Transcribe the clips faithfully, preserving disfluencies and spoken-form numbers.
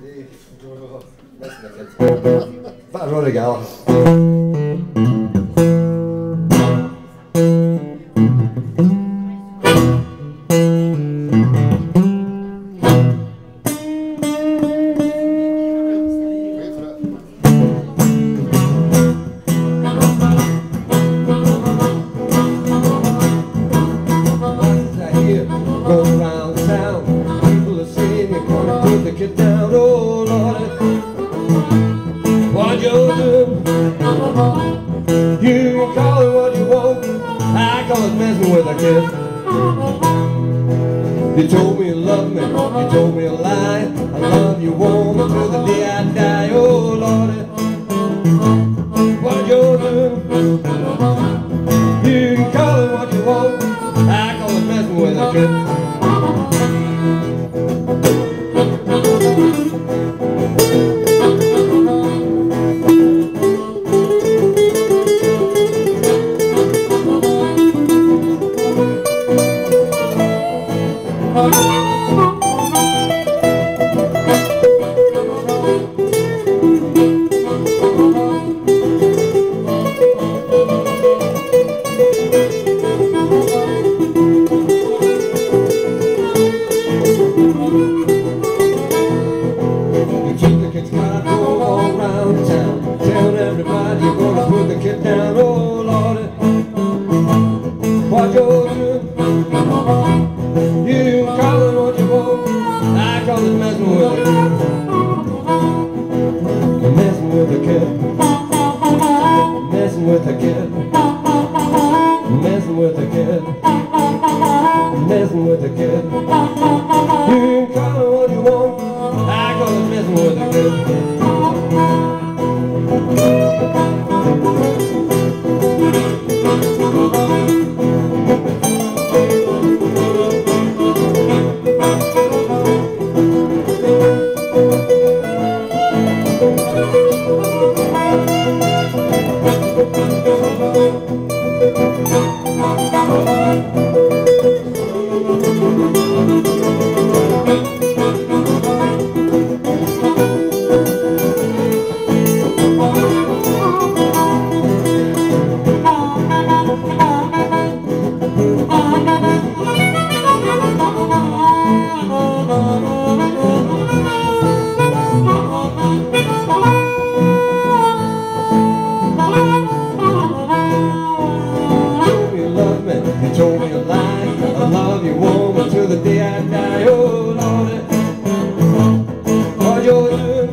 Fan Rory Gallagher. Go around town, people are saying you're gonna put the kid down. Oh Lord, what you do? You call it what you want, I call it messing with a kid. You told me you love me, you told me a lie. I love you, woman, till the day I die. Oh Lord, what you do? You can call it what you want, I call it messing with a kid. Everybody, you're gonna put the kid down. Oh Lord, what you do? You call it what you want, I call it messing with a kid. Messing with a kid. Messing with a kid. Messing with a kid. Messing with a kid. You call it what you want, I call it messing with a kid. You told me a lie, I love you, woman, till the day I die. Oh Lord, what you do?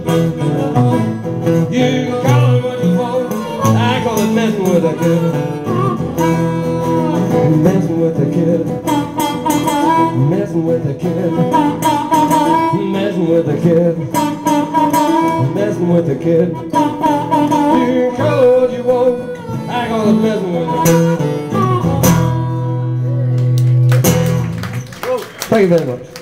You call it what you want, I call it messing with a kid. Messing with a kid. Messing with a kid. Messing with a kid. Messing with a kid. You call it what you want, I call it messing with a kid. Thank you very much.